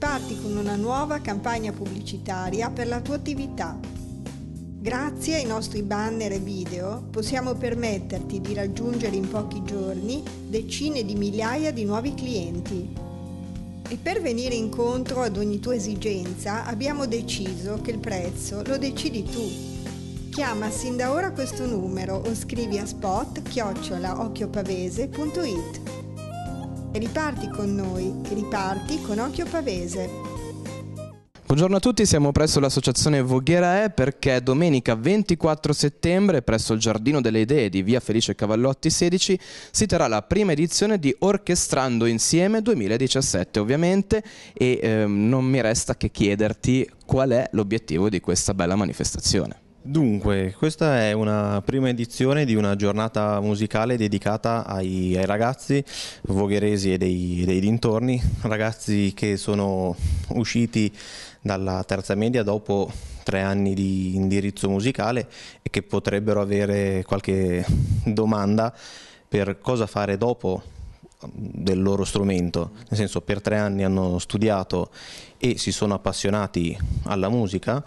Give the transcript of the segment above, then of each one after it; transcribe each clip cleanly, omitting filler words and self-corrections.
Riparti con una nuova campagna pubblicitaria per la tua attività. Grazie ai nostri banner e video possiamo permetterti di raggiungere in pochi giorni decine di migliaia di nuovi clienti. E per venire incontro ad ogni tua esigenza abbiamo deciso che il prezzo lo decidi tu. Chiama sin da ora questo numero o scrivi a spot@occhiopavese.it. E riparti con noi, riparti con Occhio Pavese. Buongiorno a tutti, siamo presso l'associazione Voghera perché domenica 24 settembre presso il Giardino delle Idee di via Felice Cavallotti 16 si terrà la prima edizione di Orchestrando Insieme 2017 ovviamente e non mi resta che chiederti qual è l'obiettivo di questa bella manifestazione. Dunque, questa è una prima edizione di una giornata musicale dedicata ai ragazzi vogheresi e dei dintorni, ragazzi che sono usciti dalla terza media dopo 3 anni di indirizzo musicale e che potrebbero avere qualche domanda per cosa fare dopo del loro strumento, nel senso per 3 anni hanno studiato e si sono appassionati alla musica.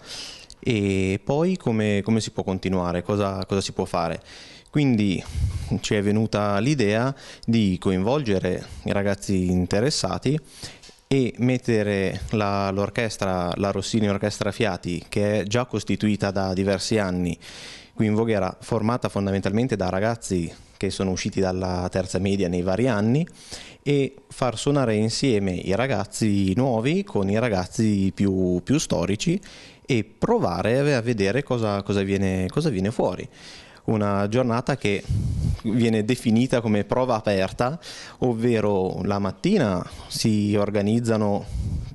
E poi come si può continuare, cosa si può fare. Quindi ci è venuta l'idea di coinvolgere i ragazzi interessati e mettere l'orchestra, la Rossini Orchestra Fiati, che è già costituita da diversi anni qui in Voghera, formata fondamentalmente da ragazzi che sono usciti dalla terza media nei vari anni, e far suonare insieme i ragazzi nuovi con i ragazzi più storici e provare a vedere cosa viene fuori. Una giornata che viene definita come prova aperta, ovvero la mattina si organizzano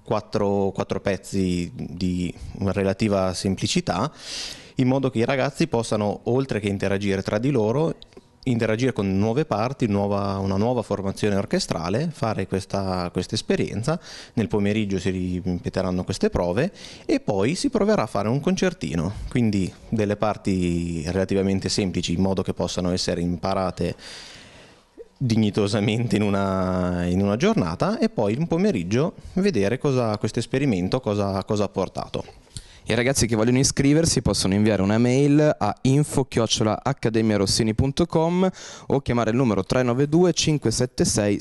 4 pezzi di relativa semplicità, in modo che i ragazzi possano, oltre che interagire tra di loro, interagire con nuove parti, una nuova formazione orchestrale, fare questa esperienza. Nel pomeriggio si ripeteranno queste prove e poi si proverà a fare un concertino, quindi delle parti relativamente semplici in modo che possano essere imparate dignitosamente in una giornata, e poi un pomeriggio vedere questo esperimento cosa ha portato. I ragazzi che vogliono iscriversi possono inviare una mail a info@accademiarossini.com o chiamare il numero 392 576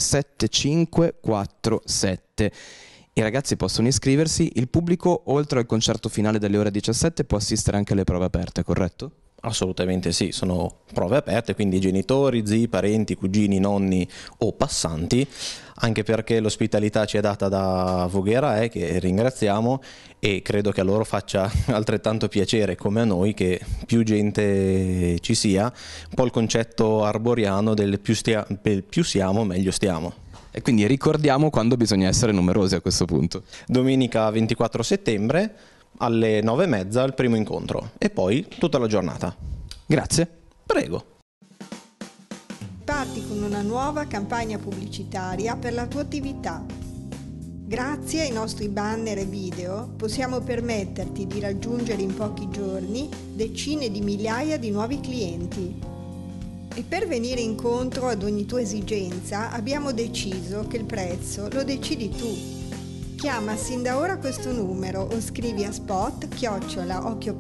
7547. I ragazzi possono iscriversi, il pubblico oltre al concerto finale delle ore 17 può assistere anche alle prove aperte, corretto? Assolutamente sì, sono prove aperte, quindi genitori, zii, parenti, cugini, nonni o passanti, anche perché l'ospitalità ci è data da Voghera, che ringraziamo, e credo che a loro faccia altrettanto piacere come a noi che più gente ci sia, un po' il concetto arboriano del più siamo meglio stiamo. E quindi ricordiamo quando bisogna essere numerosi a questo punto. Domenica 24 settembre alle 9:30 il primo incontro e poi tutta la giornata. Grazie. Prego. Parti con una nuova campagna pubblicitaria per la tua attività. Grazie ai nostri banner e video possiamo permetterti di raggiungere in pochi giorni decine di migliaia di nuovi clienti. E per venire incontro ad ogni tua esigenza abbiamo deciso che il prezzo lo decidi tu. Chiama sin da ora questo numero o scrivi a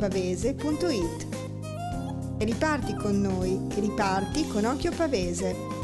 spot@occhiopavese.it. E riparti con noi, riparti con Occhio Pavese.